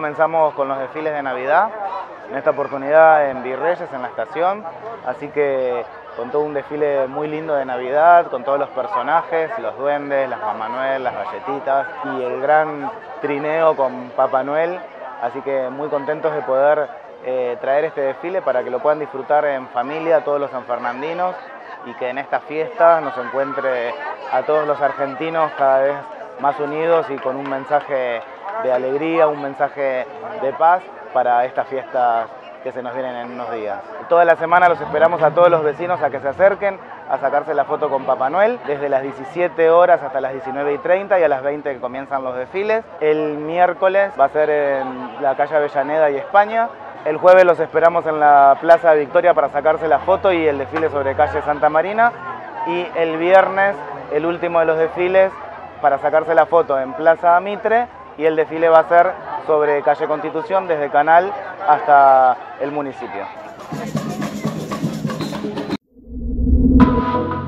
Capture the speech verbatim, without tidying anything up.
comenzamos con los desfiles de Navidad, en esta oportunidad en Virreyes, en la estación, así que con todo un desfile muy lindo de Navidad, con todos los personajes, los duendes, las Mamá Noel, las galletitas y el gran trineo con Papá Noel, así que muy contentos de poder eh, traer este desfile para que lo puedan disfrutar en familia todos los sanfernandinos y que en estas fiestas nos encuentre a todos los argentinos cada vez más unidos y con un mensaje de alegría, un mensaje de paz para estas fiestas que se nos vienen en unos días. Toda la semana los esperamos a todos los vecinos a que se acerquen a sacarse la foto con Papá Noel, desde las diecisiete horas hasta las diecinueve y treinta y a las veinte que comienzan los desfiles. El miércoles va a ser en la calle Avellaneda y España. El jueves los esperamos en la Plaza Victoria para sacarse la foto y el desfile sobre calle Santa Marina. Y el viernes, el último de los desfiles, para sacarse la foto en Plaza Mitre, y el desfile va a ser sobre calle Constitución, desde Canal hasta el municipio.